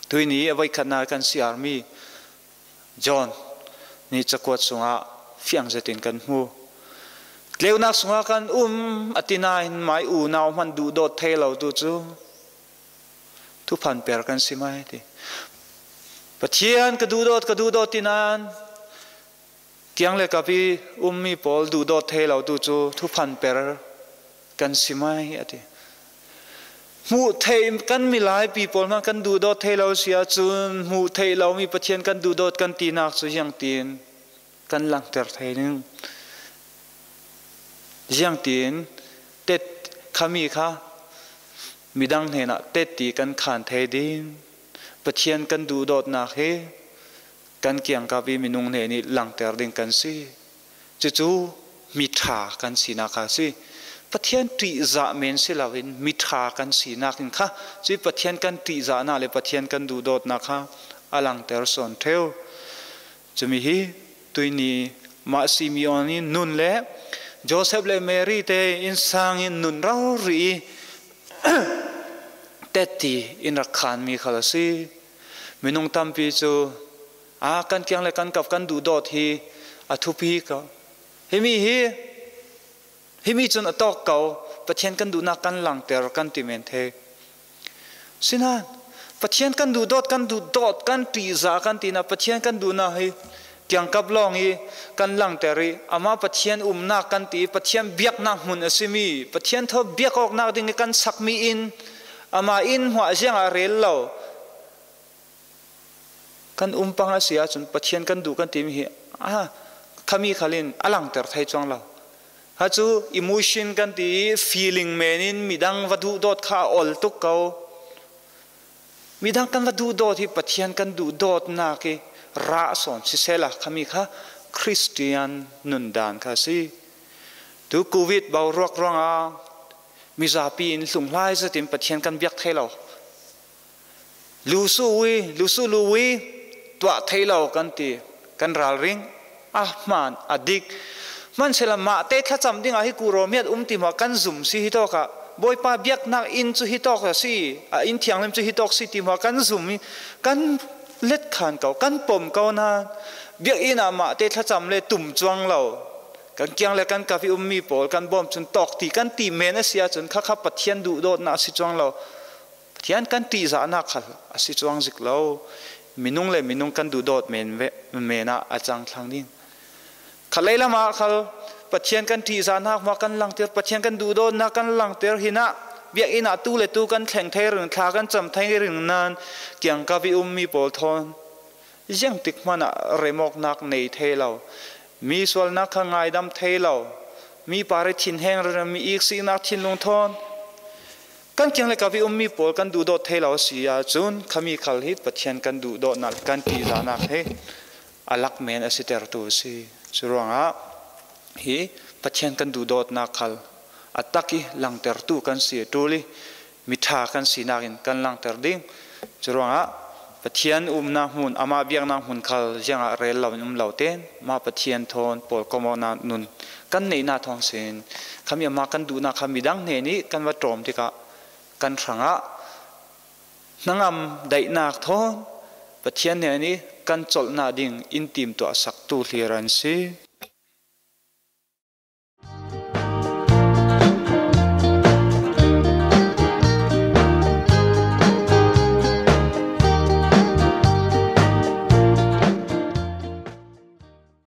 ตุยนี้เอาไว้ขนาดกันเสียมีจอห์นนี่จะกวดสงะเฟียงจะตินกันหูเลี้ยวนักสงะกันอตินาหินไม้อูนาวมันดูโดดเทเราดูจูทุพันเปรกันสิไหมทีปะเทียนก็ดูโดดตินานเกียงเลยกับพี่มีปอลดูโดดเทเราดูจูทุพันเปรกันสิไหมทีมูเทกันมีหลายปีปอลมากันดูโดดเทเราเสียจูนมูเทเรามีปะเทียนกันดูโดดกันตีนักสุยังตีนกันหลังเตอร์ไทยนึงยังตีนเต็ดขามีค่ะมีดังเห็นอะเต็ดตีกันขานไทยดินปะเทียนกันดูโดดนักเฮกันเกี่ยงกับวิมินุงเนนี่หลังเตอร์ดิงกันสิจู่ๆมีท่ากันสีนักสิปะเทียนตีจ่าเมนสิลาวินมีท่ากันสีนักค่ะจีปะเทียนกันตีจ่าหน้าเลยปะเทียนกันดูโดดนักค่ะอลังเตอร์สอนเทวจะมีฮีตุยนี้มาซิมิออนี่นุนเล่โจเซฟและเมรีเตอินสังอินนุนเรารีเตตีอินรักขานมีขลัสีมินุงตัมปีจูกันเกียงเลยกันกับกันดูดอดฮีทุพีก็เฮมีจนตอกเก่าปะเทียนกันดูนักกันหลังเตอร์กันติเมนเทสินะปะเทียนกันดูดอดกันตีจ่ากันตีนะปะเทียนกันดูนะฮีเกียงกับลองฮีกันหลังเตอรีอามาปะเทียนนักกันตีปะเทียนเบียกนักมุนอสิมีปะเทียนเธอเบียกออกนักดิ่งกันสักมีอินอามาอินหัวเสียงอาเรลเรากันปังอาเสียจนปะเทียนกันดูกันตีมีขามีขาลินอลังเตอร์ไทยจวงเราฮัจูอิโมชันกันตีฟีลิ่งเมนินมีดังวัตถุโดดข้าอลตุกเกามีดังกันวัตถุโดดที่ปะเทียนกันดูโดดนักราสอนสิเซล่ะขามีข้าคริสเตียนนุนดานข้าสิดูโควิดเบารอกร้องมีซาปีนสุ่มไล่จะติมปะเทียนกันเบียกเทเราลูซูวีตัวเทเรากันตีกันรัลริงมันอดิกมันเสละมาเตะถ้าจำดิ้งให้กูรอเมียดติมากันซุ่มสิฮิตอกะบอยป้าเบียกนักอินจุฮิตอกะสิอินเทียงเล่มจุฮิตอกสิติมากันซุ่มกันเล็ดขานเก่ากันปมเก่านาเบียกอินามาเตะถ้าจำเลยตุ่มจวงเรากันเกียงเลยกันกาฟิมีปอลกันบอมจนตอกตีกันตีเมนเสียจนข้าปะเทียนดูโดดนาสิจวงเราปะเทียนกันตีจานักขัดสิจวงจิกเรามินุงกันดูโดดเมนะอาจังทางนี้ขัดเลยละมาขัดปะเทียนกันตีจานักมากันหลังเตอร์ปะเทียนกันดูโดดนักกันหลังเตอร์หินะเบียกอินาตู้เลยตู้กันแข่งไทยหรือขากันจำไทยหรือนั้นเกียงกาฟิมีปอลทอนยังติดมันเรมอกนักในเทเรามีส่วนนักข้างไงดำเทเรามีปาริทินแห้งหรือมีอีกสิ่งนักทินลงทอนกันเกียงเลยกับวิมีปอลกันดูโดดเทเราเสียจนขมีขลิดปะเทียนกันดูโดดนักกันตีจานักเฮอลักเมนอสิเตอร์ตัวสิสุรวงฮีปะเทียนกันดูโดดนักขลอัตตะกี้หลังเตอร์ตัวกันเสียตัวลิมิทากันสีนักินกันหลังเตอร์ดิ้งสุรวงปะเทียนนาหุ่นอามาเบียงนาหุ่นเขายังเรลเราเราเต้นมาปะเทียนทนปอลกมอนานุนกันในนาทองเซนคำยามากันดูนาคำมีดังเนนี้กันว่าตรมที่กะกันขังนังได้นาทนปะเทียนเนนี้กันจลนาดิ่งอินติมตัวสักตูเลียรันซี